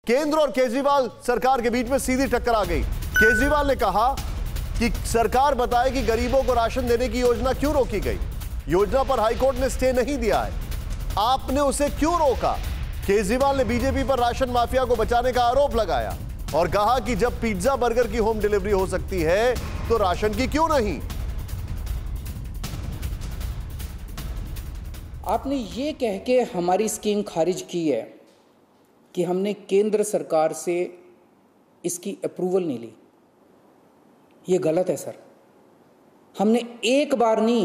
केंद्र और केजरीवाल सरकार के बीच में सीधी टक्कर आ गई। केजरीवाल ने कहा कि सरकार बताए कि गरीबों को राशन देने की योजना क्यों रोकी गई। योजना पर हाईकोर्ट ने स्टे नहीं दिया है, आपने उसे क्यों रोका। केजरीवाल ने बीजेपी पर राशन माफिया को बचाने का आरोप लगाया और कहा कि जब पिज्जा बर्गर की होम डिलीवरी हो सकती है तो राशन की क्यों नहीं। आपने ये कह के हमारी स्कीम खारिज की है कि हमने केंद्र सरकार से इसकी अप्रूवल नहीं ली। ये गलत है सर। हमने एक बार नहीं,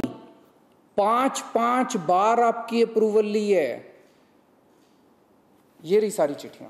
5 बार आपकी अप्रूवल ली है। ये रही सारी चिट्ठियां।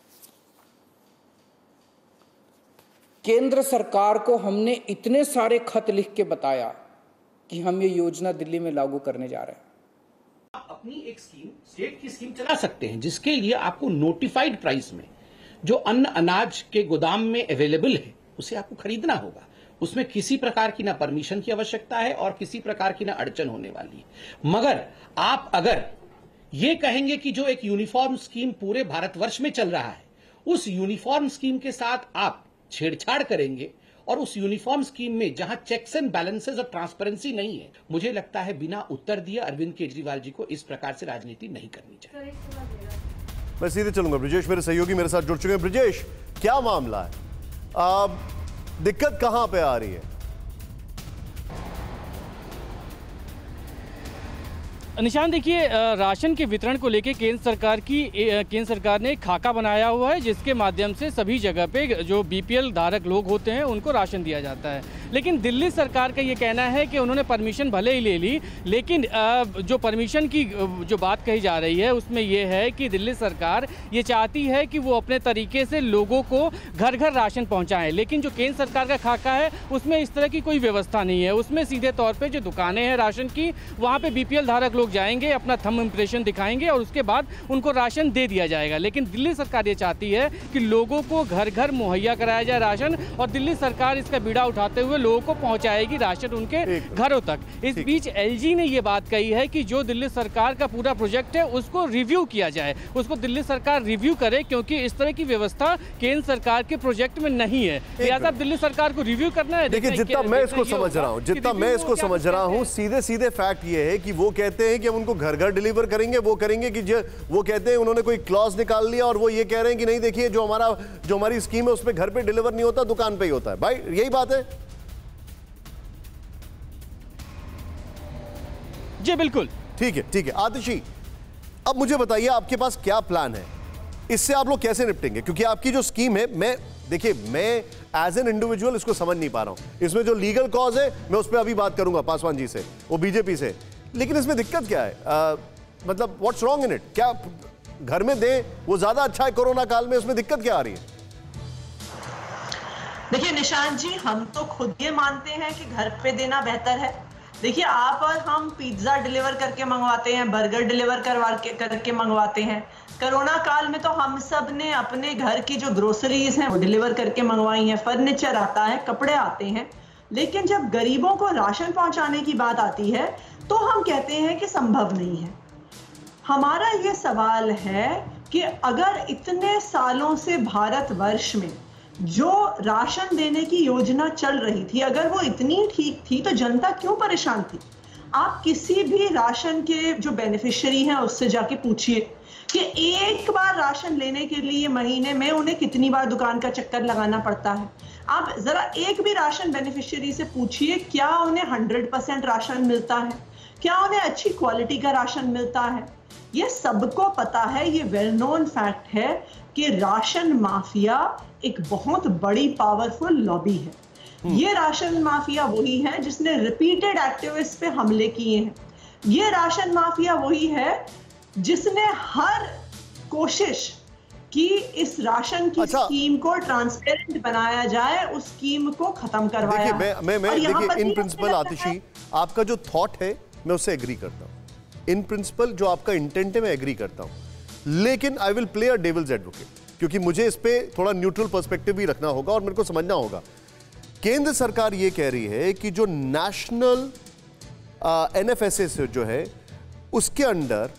केंद्र सरकार को हमने इतने सारे खत लिख के बताया कि हम ये योजना दिल्ली में लागू करने जा रहे हैं। आप अपनी एक स्कीम, स्टेट की स्कीम चला सकते हैं जिसके लिए आपको नोटिफाइड प्राइस में जो अन्न अनाज के गोदाम में अवेलेबल है उसे आपको खरीदना होगा। उसमें किसी प्रकार की ना परमिशन की आवश्यकता है और किसी प्रकार की ना अड़चन होने वाली है। मगर आप अगर ये कहेंगे कि जो एक यूनिफॉर्म स्कीम पूरे भारतवर्ष में चल रहा है उस यूनिफॉर्म स्कीम के साथ आप छेड़छाड़ करेंगे और उस यूनिफॉर्म स्कीम में जहां चेक्स एंड बैलेंसेस और ट्रांसपेरेंसी नहीं है, मुझे लगता है बिना उत्तर दिए अरविंद केजरीवाल जी को इस प्रकार से राजनीति नहीं करनी चाहिए। मैं सीधे चलूंगा। ब्रिजेश मेरे सहयोगी मेरे साथ जुड़ चुके हैं। ब्रिजेश, क्या मामला है, दिक्कत कहां पे आ रही है? निशान देखिए, राशन के वितरण को लेकर केंद्र सरकार ने खाका बनाया हुआ है जिसके माध्यम से सभी जगह पे जो बीपीएल धारक लोग होते हैं उनको राशन दिया जाता है। लेकिन दिल्ली सरकार का ये कहना है कि उन्होंने परमिशन भले ही ले ली, लेकिन जो परमिशन की जो बात कही जा रही है उसमें ये है कि दिल्ली सरकार ये चाहती है कि वो अपने तरीके से लोगों को घर घर राशन पहुँचाएँ। लेकिन जो केंद्र सरकार का खाका है उसमें इस तरह की कोई व्यवस्था नहीं है। उसमें सीधे तौर पर जो दुकानें हैं राशन की, वहाँ पर बीपीएल धारक लोग जाएंगे, अपना थंब इंप्रेशन दिखाएंगे और उसके बाद उनको राशन दे दिया जाएगा। लेकिन दिल्ली सरकार ये चाहती है कि लोगों को घर घर मुहैया कराया जाए राशन, और दिल्ली सरकार इसका बीड़ा उठाते हुए लोगों को पहुंचाएगी राशन उनके घरों तक। इस बीच एलजी ने ये बात कही है कि जो दिल्ली सरकार का पूरा प्रोजेक्ट है उसको रिव्यू किया जाए, उसको दिल्ली सरकार रिव्यू करे, क्योंकि इस तरह की व्यवस्था केंद्र सरकार के प्रोजेक्ट में नहीं है। लिहाजा दिल्ली सरकार को रिव्यू करना है। देखिए, जितना मैं इसको समझ रहा हूं, सीधे सीधे फैक्ट ये है कि वो कहते हैं कि हम उनको घर घर डिलीवर करेंगे। वो करेंगे कि वो कहते हैं उन्होंने कोई क्लॉज निकाल लिया और वो ये कह रहे हैं कि नहीं देखिए जो हमारी स्कीम है उसमें घर पे डिलीवर नहीं होता, दुकान पे ही होता है। भाई यही बात है? जी बिल्कुल ठीक है। आतिशी, अब मुझे बताइए आपके पास क्या प्लान है, इससे आप लोग कैसे निपटेंगे? क्योंकि आपकी जो स्कीम है, मैं एज एन इंडिविजुअल इसको समझ नहीं पा रहा हूं। इसमें जो लीगल कॉज है मैं उस पर अभी बात करूंगा पासवान जी से, वो बीजेपी से। लेकिन इसमें दिक्कत क्या है? मतलब व्हाट्स रॉन्ग इन इट? क्या घर में दें वो ज्यादा अच्छा है कोरोना काल में? उसमें दिक्कत क्या आ रही है? देखिए निशांत जी, हम तो खुद ये मानते हैं कि घर पे देना बेहतर है। देखिए, आप और हम पिज्जा डिलीवर करके मंगवाते हैं, बर्गर डिलीवर करके मंगवाते हैं। कोरोना काल में तो हम सब ने अपने घर की जो ग्रोसरीज हैं वो डिलीवर करके मंगवाई हैं, फर्नीचर आता है, कपड़े आते हैं। लेकिन जब गरीबों को राशन पहुंचाने की बात आती है तो हम कहते हैं कि संभव नहीं है। हमारा ये सवाल है कि अगर इतने सालों से भारतवर्ष में जो राशन देने की योजना चल रही थी, अगर वो इतनी ठीक थी तो जनता क्यों परेशान थी? आप किसी भी राशन के जो बेनिफिशियरी हैं उससे जाके पूछिए कि एक बार राशन लेने के लिए महीने में उन्हें कितनी बार दुकान का चक्कर लगाना पड़ता है। आप जरा एक भी राशन बेनिफिशियरी से पूछिए, क्या उन्हें 100% राशन मिलता है? क्या उन्हें अच्छी क्वालिटी का राशन मिलता है? ये सबको पता है, ये वेल नोन फैक्ट है कि राशन माफिया एक बहुत बड़ी पावरफुल लॉबी है। ये राशन माफिया वही है जिसने रिपीटेड एक्टिविस्ट पे हमले किए हैं। ये राशन माफिया वही है जिसने हर कोशिश कि इस राशन की स्कीम को ट्रांसपेरेंट बनाया जाए, उस स्कीम को खत्म करवाया। देखिए इन प्रिंसिपल आतिशी, आपका जो थॉट है मैं उससे एग्री करता हूं। इन प्रिंसिपल जो आपका इंटेंट है मैं एग्री करता हूं, लेकिन I will play a devil's advocate, क्योंकि मुझे इस पे थोड़ा न्यूट्रल पर्सपेक्टिव भी रखना होगा और मेरे को समझना होगा। केंद्र सरकार ये कह रही है कि जो नेशनल एनएफएसए जो है उसके अंडर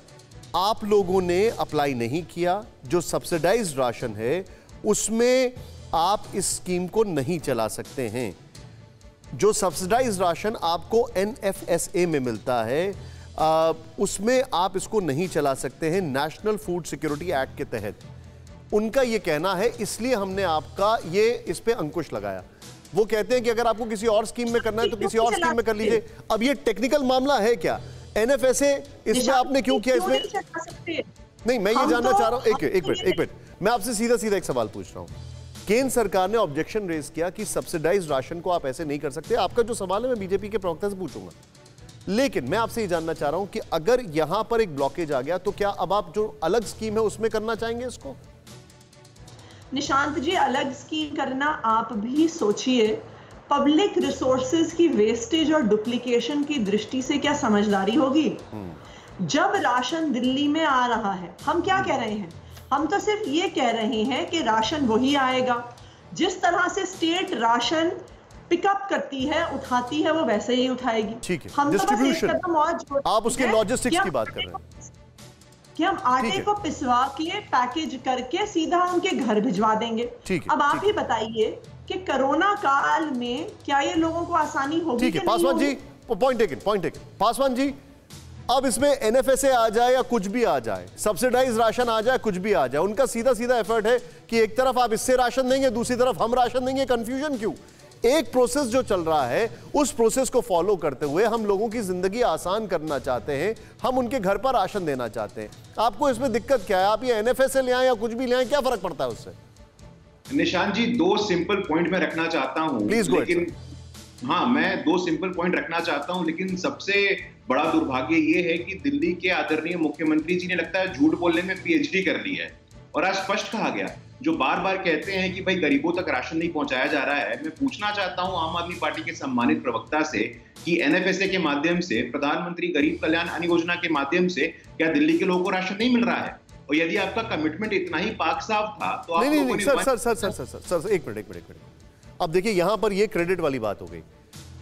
आप लोगों ने अप्लाई नहीं किया। जो सब्सिडाइज्ड राशन है उसमें आप इस स्कीम को नहीं चला सकते हैं। जो सब्सिडाइज्ड राशन आपको NFSA में मिलता है उसमें आप इसको नहीं चला सकते हैं नेशनल फूड सिक्योरिटी एक्ट के तहत। उनका यह कहना है, इसलिए हमने आपका ये इस पे अंकुश लगाया। वो कहते हैं कि अगर आपको किसी और स्कीम में करना है तो किसी और स्कीम में कर लीजिए। अब ये टेक्निकल मामला है क्या? NFSA इसमें आपने क्यों किया? इसमें नहीं, मैं ये जानना चाह रहा हूं। एक मिनट, मैं आपसे सीधा सीधा एक सवाल पूछ रहा हूं। केंद्र सरकार ने ऑब्जेक्शन रेज किया कि सब्सिडाइज्ड राशन को आप ऐसे नहीं कर सकते। आपका जो सवाल है मैं बीजेपी के प्रवक्ता से पूछूंगा, लेकिन मैं आपसे ये जानना चाह रहा हूं कि अगर यहां पर एक ब्लॉकेज आ गया तो क्या अब आप जो अलग स्कीम है उसमें करना चाहेंगे इसको? निशांत जी, अलग स्कीम करना आप भी सोचिए। पब्लिक रिसोर्सेज की वेस्टेज और डुप्लीकेशन की दृष्टि से क्या समझदारी होगी? जब राशन दिल्ली में आ रहा है, हम क्या कह रहे हैं? हम तो सिर्फ ये कह रहे हैं कि राशन वही आएगा जिस तरह से स्टेट राशन पिकअप करती है, उठाती है, वो वैसे ही उठाएगी। ठीक है, हम डिस्ट्रीब्यूशन, तो बस एक कदम और आप उसके लॉजिस्टिक्स की बात कर रहे हैं कि हम आटे को पिसवा के पैकेज करके सीधा उनके घर भिजवा देंगे। अब आप ही बताइए कि कोरोना काल में क्या ये लोगों को आसानी होगी? ठीक है पासवान जी, पॉइंट टेकन। पासवान जी, अब इसमें NFSA आ जाए या कुछ भी आ जाए, सब्सिडाइज राशन आ जाए, कुछ भी आ जाए, उनका सीधा सीधा एफर्ट है कि एक तरफ आप इससे राशन देंगे, दूसरी तरफ हम राशन देंगे। कंफ्यूजन क्यों? एक प्रोसेस जो चल रहा है उस प्रोसेस को फॉलो करते हुए हम लोगों की जिंदगी आसान करना चाहते हैं, हम उनके घर पर राशन देना चाहते हैं। आपको इसमें दिक्कत क्या है? आप ये NFSA ले आए या कुछ भी ले आए, क्या फर्क पड़ता है उससे? निशांत जी, दो सिंपल पॉइंट मैं रखना चाहता हूं, लेकिन हाँ, मैं दो सिंपल पॉइंट रखना चाहता हूं, लेकिन सबसे बड़ा दुर्भाग्य ये है कि दिल्ली के आदरणीय मुख्यमंत्री जी ने लगता है झूठ बोलने में PhD कर ली है। और आज स्पष्ट कहा गया, जो बार बार कहते हैं कि भाई गरीबों तक राशन नहीं पहुंचाया जा रहा है। मैं पूछना चाहता हूं आम आदमी पार्टी के सम्मानित प्रवक्ता से कि NFSA के माध्यम से, प्रधानमंत्री गरीब कल्याण अन्न योजना के माध्यम से क्या दिल्ली के लोगों को राशन नहीं मिल रहा है? और यदि आपका कमिटमेंट इतना ही पाक साफ था तो आप नहीं, सर, एक मिनट। अब देखिए यहां पर ये क्रेडिट वाली बात हो गई।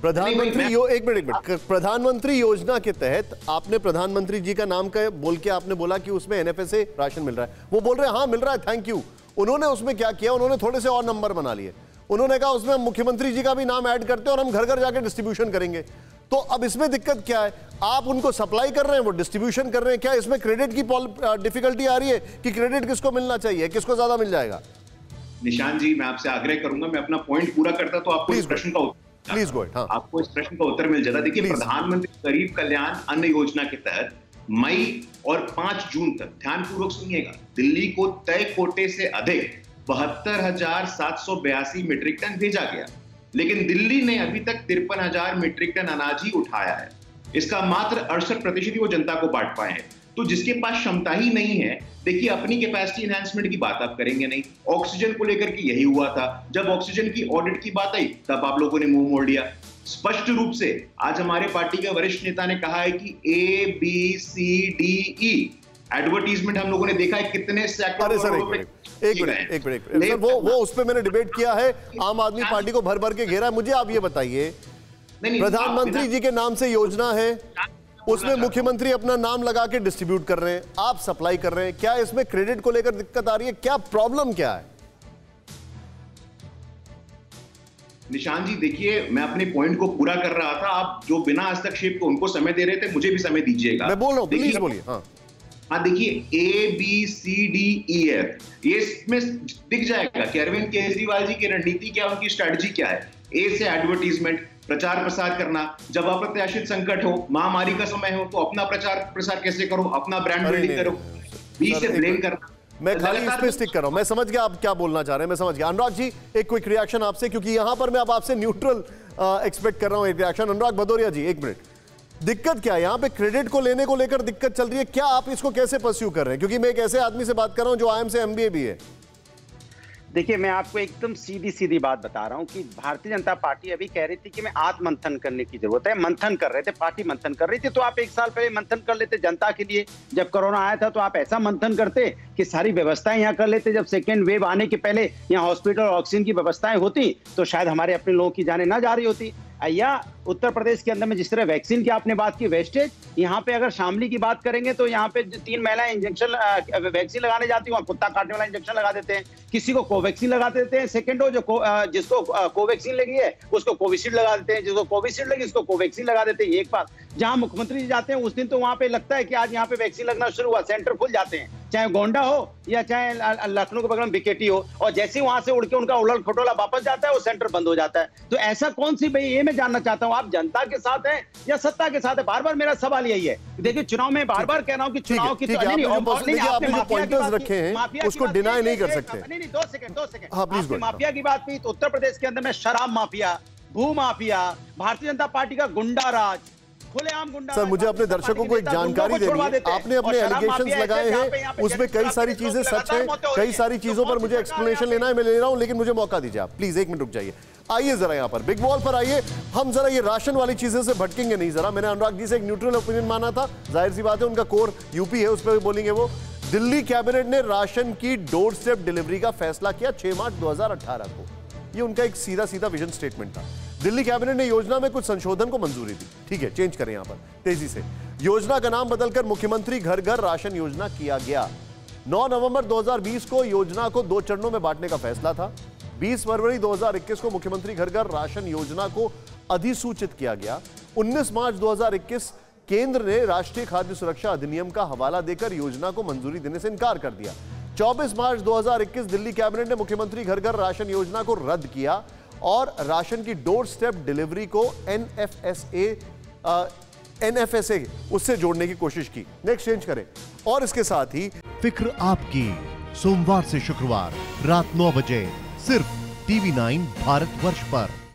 प्रधानमंत्री योजना के तहत आपने प्रधानमंत्री जी का नाम का बोल के आपने बोला कि उसमें NFSA राशन मिल रहा है। वो बोल रहे हैं हाँ मिल रहा है, थैंक यू। उन्होंने उसमें क्या किया? उन्होंने थोड़े से और नंबर बना लिए। उन्होंने कहा उसमें मुख्यमंत्री जी का भी नाम ऐड करते हैं और हम घर घर जाके डिस्ट्रीब्यूशन करेंगे। तो अब इसमें दिक्कत क्या है? आप उनको सप्लाई कर रहे हैं, वो डिस्ट्रीब्यूशन कर रहे हैं। क्या इसमें क्रेडिट की डिफिकल्टी आ रही है कि क्रेडिट किसको मिलना चाहिए, किसको ज्यादा मिल जाएगा? निशांत जी, मैं आपसे आग्रह करूंगा, मैं अपना पॉइंट पूरा करता तो आपको इस प्रश्न का प्लीज गो अहेड। आपको इस प्रश्न का उत्तर मिल जाता। देखिए, प्रधानमंत्री गरीब कल्याण अन्न योजना के तहत मई और 5 जून तक, ध्यानपूर्वक सुनिएगा, दिल्ली को तय कोटे से अधिक 72,782 मीट्रिक टन भेजा गया, लेकिन दिल्ली ने अभी तक 53,000 मीट्रिक टन अनाज ही उठाया है। इसका मात्र 68% ही वो जनता को बांट पाए हैं। तो जिसके पास क्षमता ही नहीं है, देखिए अपनी कैपेसिटी एनहांसमेंट की बात आप करेंगे नहीं। ऑक्सीजन को लेकर के यही हुआ था, जब ऑक्सीजन की ऑडिट की बात आई तब आप लोगों ने मुंह मोड़ लिया। स्पष्ट रूप से आज हमारे पार्टी के वरिष्ठ नेता ने कहा है कि ABCDE एडवर्टीजमेंट हम लोगों ने देखा है कितने सैकड़ों करोड़ रुपए। एक मिनट वो उस पे मैंने डिबेट किया है, आम आदमी पार्टी को भर भर के घेरा है। मुझे आप ये बताइए, प्रधानमंत्री जी के नाम से योजना है, उसमें मुख्यमंत्री अपना नाम लगा के डिस्ट्रीब्यूट कर रहे हैं, आप सप्लाई कर रहे हैं, क्या इसमें क्रेडिट को लेकर दिक्कत आ रही है? क्या प्रॉब्लम क्या है? निशांत जी, देखिए मैं अपने पॉइंट को पूरा कर रहा था, आप जो बिना हस्तक्षेप को उनको समय दे रहे थे, मुझे भी समय दीजिएगा। मैं बोल रहा हूं, प्लीज बोलिए। हाँ, देखिए ABCDEF ये इसमें दिख जाएगा कि अरविंद केजरीवाल जी की रणनीति क्या, उनकी स्ट्रैटेजी क्या है। ए से एडवर्टीजमेंट, प्रचार प्रसार करना, जब अप्रत्याशित संकट हो, महामारी का समय हो, तो अपना प्रचार प्रसार कैसे करो, अपना ब्रांड बिल्डिंग करो। बी से ब्लेम करना। मैं खाली इस पे स्टिक कर रहा हूं, मैं समझ गया आप क्या बोलना चाह रहे हैं, मैं समझ गया। अनुराग जी, एक क्विक रिएक्शन आपसे, क्योंकि यहां पर मैं अब आपसे न्यूट्रल एक्सपेक्ट कर रहा हूं एक रिएक्शन। अनुराग भदौरिया जी, एक मिनट, दिक्कत क्या है यहाँ पे? क्रेडिट को लेने को लेकर दिक्कत चल रही है, क्या आप इसको कैसे परस्यू कर रहे हैं? क्योंकि मैं एक ऐसे आदमी से बात कर रहा हूं जो IIM से MBA भी है। देखिए, मैं आपको एकदम सीधी बात बता रहा हूं कि भारतीय जनता पार्टी अभी कह रही थी कि मैं आत्मंथन करने की जरूरत है। मंथन कर रहे थे, पार्टी मंथन कर रही थी, तो आप 1 साल पहले मंथन कर लेते जनता के लिए। जब कोरोना आया था तो आप ऐसा मंथन करते कि सारी व्यवस्थाएं यहाँ कर लेते। जब सेकेंड वेव आने के पहले यहाँ हॉस्पिटल और ऑक्सीजन की व्यवस्थाएं होती तो शायद हमारे अपने लोगों की जानें ना जा रही होती। या उत्तर प्रदेश के अंदर में जिस तरह वैक्सीन की आपने बात की वेस्टेज, यहाँ पे अगर शामली की बात करेंगे तो यहाँ पे 3 महिलाएं इंजेक्शन वैक्सीन लगाने जाती हैं, कुत्ता काटने वाला इंजेक्शन लगा देते हैं, किसी को कोवैक्सीन लगा देते हैं, सेकेंड डोज जिसको कोवैक्सीन लगी है उसको कोविशील्ड लगा देते हैं, जिसको कोविशील्ड लगी उसको कोवैक्सीन लगा देते हैं। एक बात, जहां मुख्यमंत्री जी जाते हैं उस दिन तो वहां पे लगता है कि आज यहाँ पे वैक्सीन लगना शुरू हुआ, सेंटर खुल जाते हैं, चाहे गोंडा हो या चाहे लखनऊ के बगल में बीकेटी हो, और जैसे वहां से उड़ के उनका उड़ल खटोला वापस जाता है वो सेंटर बंद हो जाता है। तो ऐसा कौन सी, भाई ये मैं जानना चाहता हूं, आप जनता के साथ हैं या सत्ता के साथ है? बार बार मेरा सवाल यही है। देखिए चुनाव में बार बार कह रहा हूं कि चुनाव की आपने जो पॉइंटर्स रखे हैं उसको डिनाई नहीं कर सकते। नहीं, 2 सेकंड हाँ, प्लीज। माफिया की बात की तो उत्तर प्रदेश के अंदर में शराब माफिया, भू माफिया, भारतीय जनता पार्टी का गुंडा राज, खुलेआम गुंडा। सर मुझे अपने दर्शकों को एक जानकारी देनी है। आपने अपने एलिगेशंस लगाए हैं, उसमें कई सारी चीजें सच हैं, कई सारी चीजों पर मुझे एक्सप्लेनेशन लेना है, मैं ले रहा हूं, लेकिन मुझे मौका दीजिए आप प्लीज। 1 मिनट रुक जाइए, आइए जरा यहाँ पर बिग वॉल पर आइए। हम जरा ये राशन वाली चीजें से भटकेंगे नहीं जरा। मैंने अनुराग जी से एक न्यूट्रल ओपिनियन माना था, जाहिर सी बात है उनका कोर यूपी है, उस पर भी बोलेंगे वो। दिल्ली कैबिनेट ने राशन की डोर स्टेप डिलीवरी का फैसला किया 6 मार्च 2018 को। ये उनका एक सीधा सीधा विजन स्टेटमेंट था। दिल्ली कैबिनेट ने योजना में कुछ संशोधन को मंजूरी दी। ठीक है, चेंज करें यहां पर तेजी से। योजना का नाम बदलकर मुख्यमंत्री घर घर राशन योजना किया गया। 9 नवंबर 2020 को योजना को 2 चरणों में बांटने का फैसला था। 20 फरवरी 2021 को मुख्यमंत्री घर घर राशन योजना को अधिसूचित किया गया। 19 मार्च 2021 केंद्र ने राष्ट्रीय खाद्य सुरक्षा अधिनियम का हवाला देकर योजना को मंजूरी देने से इनकार कर दिया। 24 मार्च 2021 दिल्ली कैबिनेट ने मुख्यमंत्री घर घर राशन योजना को रद्द किया और राशन की डोर स्टेप डिलीवरी को एनएफएसए उससे जोड़ने की कोशिश की। नेक्स्ट चेंज करें। और इसके साथ ही फिक्र आपकी, सोमवार से शुक्रवार रात 9 बजे सिर्फ TV9 भारतवर्ष पर।